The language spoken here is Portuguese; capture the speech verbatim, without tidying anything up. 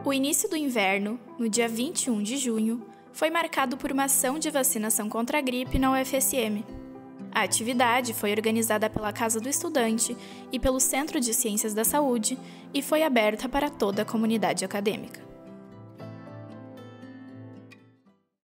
O início do inverno, no dia vinte e um de junho, foi marcado por uma ação de vacinação contra a gripe na U F S M. A atividade foi organizada pela Casa do Estudante e pelo Centro de Ciências da Saúde e foi aberta para toda a comunidade acadêmica.